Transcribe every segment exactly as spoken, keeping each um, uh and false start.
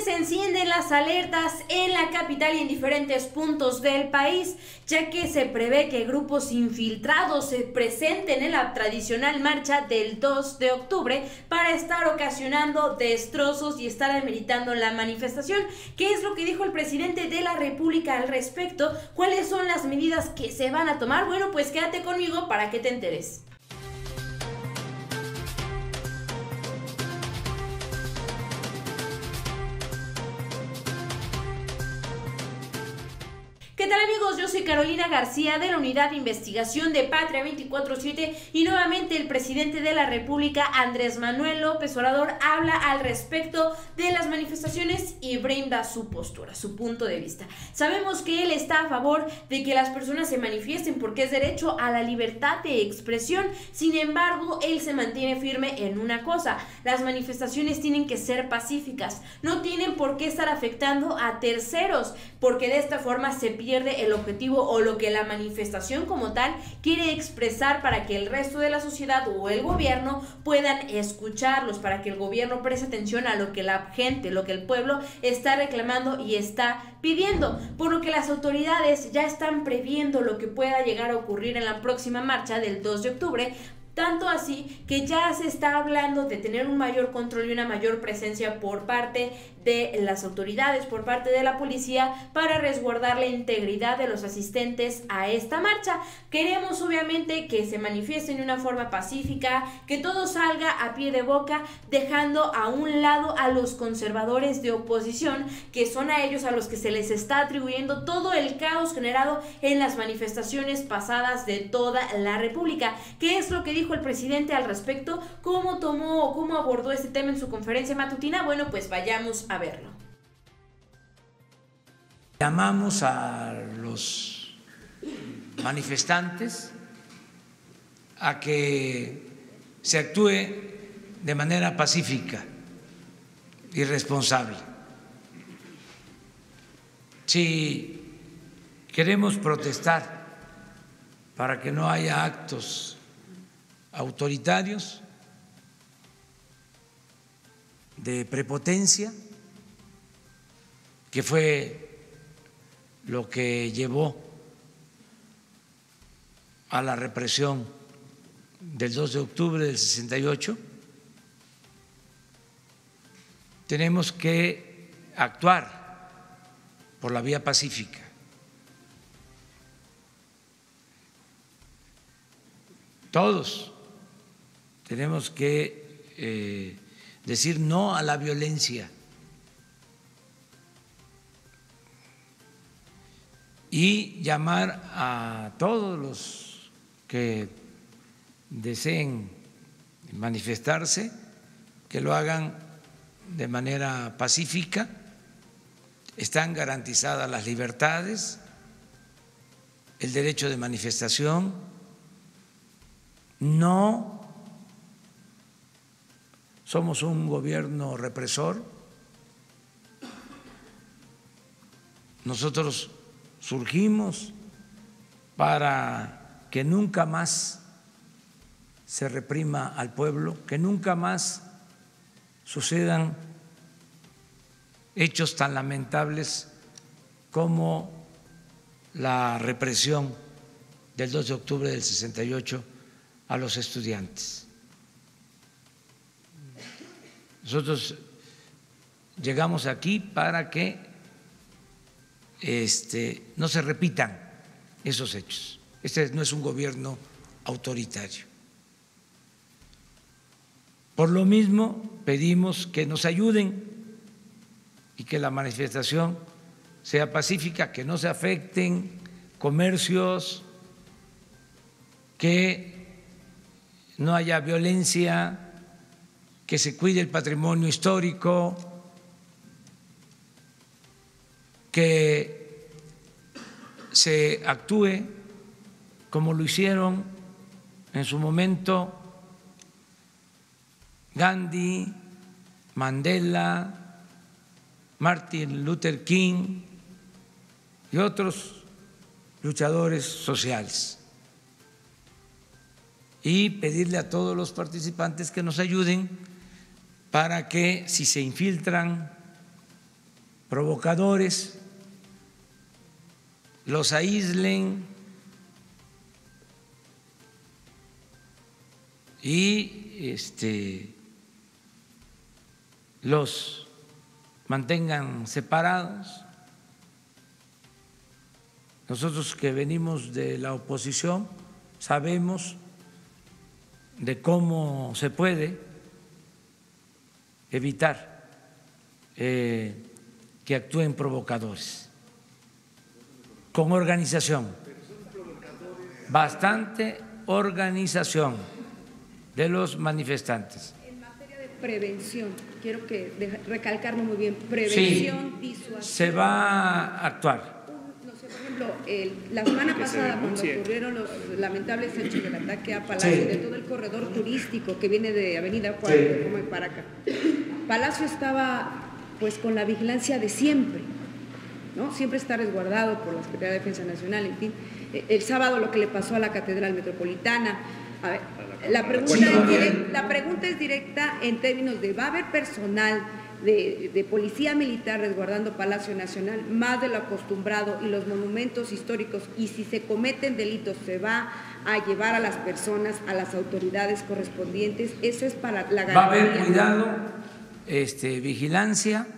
se encienden las alertas en la capital y en diferentes puntos del país, ya que se prevé que grupos infiltrados se presenten en la tradicional marcha del dos de octubre para estar ocasionando destrozos y estar ameritando la manifestación. ¿Qué es lo que dijo el presidente de la República al respecto? ¿Cuáles son las medidas que se van a tomar? Bueno, pues quédate conmigo para que te enteres. ¿Qué tal, amigos? Yo soy Carolina García de la Unidad de Investigación de Patria veinticuatro siete y nuevamente el presidente de la República, Andrés Manuel López Obrador, habla al respecto de las manifestaciones y brinda su postura, su punto de vista. Sabemos que él está a favor de que las personas se manifiesten porque es derecho a la libertad de expresión. Sin embargo, él se mantiene firme en una cosa: las manifestaciones tienen que ser pacíficas, no tienen por qué estar afectando a terceros, porque de esta forma se pierde pierde el objetivo o lo que la manifestación como tal quiere expresar, para que el resto de la sociedad o el gobierno puedan escucharlos, para que el gobierno preste atención a lo que la gente, lo que el pueblo está reclamando y está pidiendo, por lo que las autoridades ya están previendo lo que pueda llegar a ocurrir en la próxima marcha del dos de octubre. Tanto así que ya se está hablando de tener un mayor control y una mayor presencia por parte de las autoridades, por parte de la policía, para resguardar la integridad de los asistentes a esta marcha. Queremos obviamente que se manifiesten de una forma pacífica, que todo salga a pie de boca, dejando a un lado a los conservadores de oposición, que son a ellos a los que se les está atribuyendo todo el caos generado en las manifestaciones pasadas de toda la República. ¿Qué es lo que dijo el presidente al respecto? ¿Cómo tomó o cómo abordó este tema en su conferencia matutina? Bueno, pues vayamos a verlo. Llamamos a los manifestantes a que se actúe de manera pacífica y responsable. Si queremos protestar para que no haya actos autoritarios, de prepotencia, que fue lo que llevó a la represión del dos de octubre del sesenta y ocho, tenemos que actuar por la vía pacífica. Todos tenemos que eh, decir no a la violencia y llamar a todos los que deseen manifestarse que lo hagan de manera pacífica. Están garantizadas las libertades, el derecho de manifestación. No somos un gobierno represor. Nosotros surgimos para que nunca más se reprima al pueblo, que nunca más sucedan hechos tan lamentables como la represión del dos de octubre del sesenta y ocho a los estudiantes. Nosotros llegamos aquí para que este, no se repitan esos hechos. Este no es un gobierno autoritario. Por lo mismo, pedimos que nos ayuden y que la manifestación sea pacífica, que no se afecten comercios, que no haya violencia, que se cuide el patrimonio histórico, que se actúe como lo hicieron en su momento Gandhi, Mandela, Martin Luther King y otros luchadores sociales. Y pedirle a todos los participantes que nos ayuden para que, si se infiltran provocadores, los aíslen y este, los mantengan separados. Nosotros que venimos de la oposición sabemos de cómo se puede evitar eh, que actúen provocadores, con organización, bastante organización de los manifestantes. En materia de prevención, quiero que deja, recalcarlo muy bien, prevención, sí, disuasión. Se va a actuar. No sé, por ejemplo, el, la semana pasada cuando ocurrieron los lamentables hechos del ataque a Palacio, sí, de todo el corredor turístico que viene de Avenida Juárez, sí, como en Paraca, Palacio estaba pues con la vigilancia de siempre, ¿no? Siempre está resguardado por la Secretaría de Defensa Nacional, en fin. El sábado lo que le pasó a la Catedral Metropolitana. A ver, la pregunta, sí, es directa, la pregunta es directa en términos de, ¿va a haber personal de, de policía militar resguardando Palacio Nacional más de lo acostumbrado y los monumentos históricos? Y si se cometen delitos, ¿se va a llevar a las personas, a las autoridades correspondientes? Eso es para la garantía. Va a haber cuidado, este, vigilancia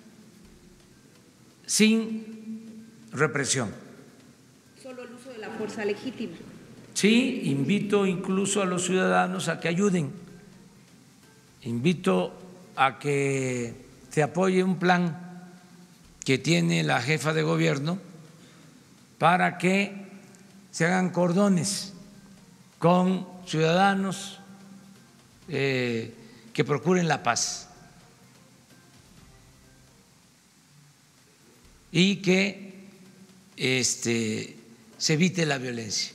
sin represión. Solo el uso de la fuerza legítima. Sí, invito incluso a los ciudadanos a que ayuden, invito a que se apoye un plan que tiene la jefa de gobierno para que se hagan cordones con ciudadanos eh, que procuren la paz y que este, se evite la violencia.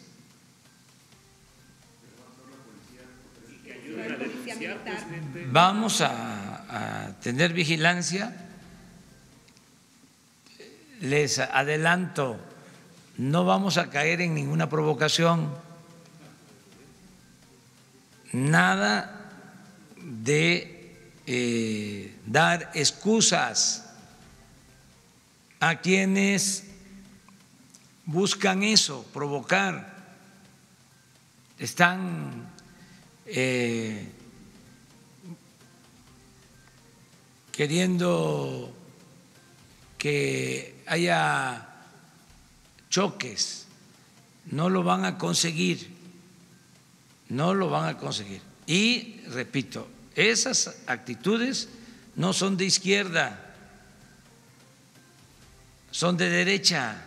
Vamos a, a tener vigilancia. Les adelanto, no vamos a caer en ninguna provocación, nada de eh, dar excusas a quienes buscan eso, provocar, están eh, queriendo que haya choques, no lo van a conseguir, no lo van a conseguir. Y repito, esas actitudes no son de izquierda, son de derecha.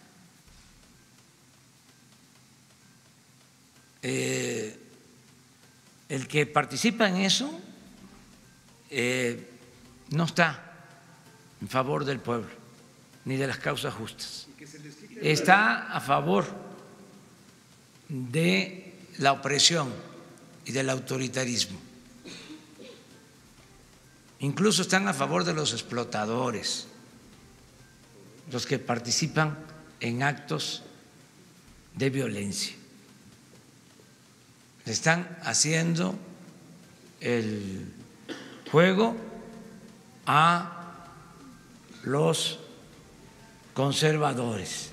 Eh, el que participa en eso eh, no está en favor del pueblo ni de las causas justas, está a favor de la opresión y del autoritarismo, incluso están a favor de los explotadores, los que participan en actos de violencia. Le están haciendo el juego a los conservadores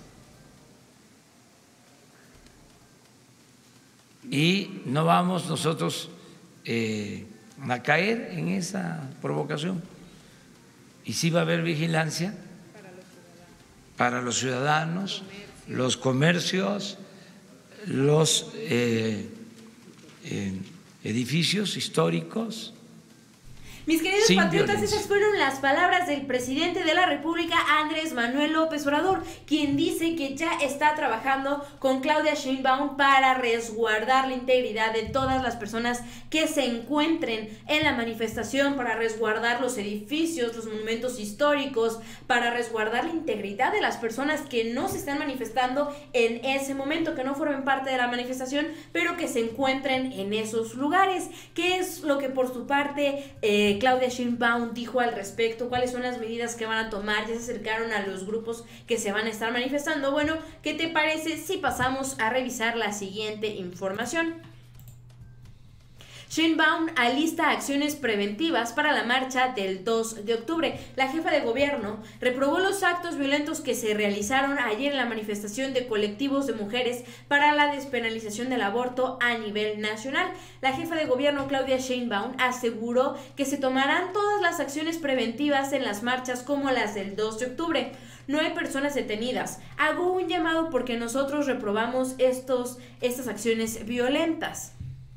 y no vamos nosotros eh, a caer en esa provocación. Y sí va a haber vigilancia para los ciudadanos, los comercios, los eh, eh, edificios históricos. Mis queridos Sin patriotas, violencia. Esas fueron las palabras del presidente de la República, Andrés Manuel López Obrador, quien dice que ya está trabajando con Claudia Sheinbaum para resguardar la integridad de todas las personas que se encuentren en la manifestación, para resguardar los edificios, los monumentos históricos, para resguardar la integridad de las personas que no se están manifestando en ese momento, que no formen parte de la manifestación, pero que se encuentren en esos lugares. ¿Qué es lo que por su parte eh, Claudia Sheinbaum dijo al respecto? ¿Cuáles son las medidas que van a tomar? Ya se acercaron a los grupos que se van a estar manifestando. Bueno, ¿qué te parece si pasamos a revisar la siguiente información? Sheinbaum alista acciones preventivas para la marcha del dos de octubre. La jefa de gobierno reprobó los actos violentos que se realizaron ayer en la manifestación de colectivos de mujeres para la despenalización del aborto a nivel nacional. La jefa de gobierno, Claudia Sheinbaum, aseguró que se tomarán todas las acciones preventivas en las marchas como las del dos de octubre. No hay personas detenidas. Hago un llamado porque nosotros reprobamos estos, estas acciones violentas.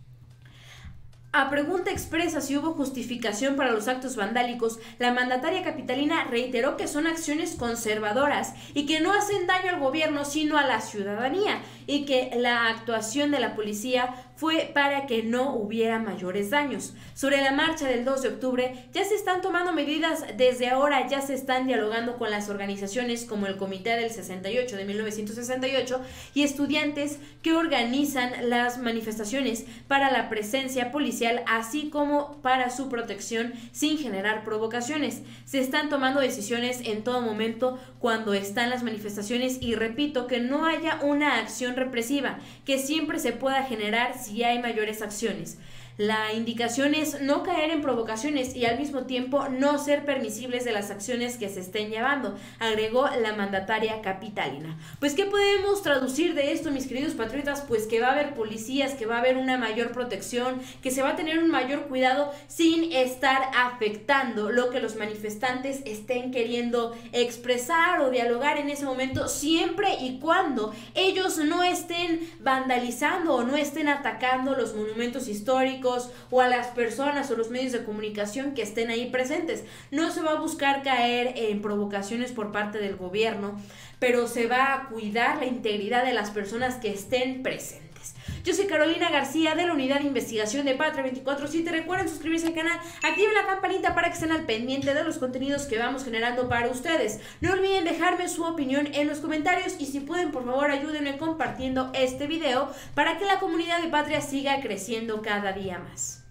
A pregunta expresa si hubo justificación para los actos vandálicos, la mandataria capitalina reiteró que son acciones conservadoras y que no hacen daño al gobierno sino a la ciudadanía, y que la actuación de la policía fue para que no hubiera mayores daños. Sobre la marcha del dos de octubre, ya se están tomando medidas desde ahora, ya se están dialogando con las organizaciones como el Comité del sesenta y ocho de mil novecientos sesenta y ocho y estudiantes que organizan las manifestaciones para la presencia policial, así como para su protección sin generar provocaciones. Se están tomando decisiones en todo momento cuando están las manifestaciones y repito que no haya una acción represiva, que siempre se pueda generar si hay mayores acciones. La indicación es no caer en provocaciones y al mismo tiempo no ser permisibles de las acciones que se estén llevando, agregó la mandataria capitalina. Pues, ¿qué podemos traducir de esto, mis queridos patriotas? Pues que va a haber policías, que va a haber una mayor protección, que se va a tener un mayor cuidado sin estar afectando lo que los manifestantes estén queriendo expresar o dialogar en ese momento, siempre y cuando ellos no estén vandalizando o no estén atacando los monumentos históricos o a las personas o los medios de comunicación que estén ahí presentes. No se va a buscar caer en provocaciones por parte del gobierno, pero se va a cuidar la integridad de las personas que estén presentes. Yo soy Carolina García de la Unidad de Investigación de Patria veinticuatro siete. Recuerden suscribirse al canal, activen la campanita para que estén al pendiente de los contenidos que vamos generando para ustedes. No olviden dejarme su opinión en los comentarios y si pueden, por favor, ayúdenme compartiendo este video para que la comunidad de Patria siga creciendo cada día más.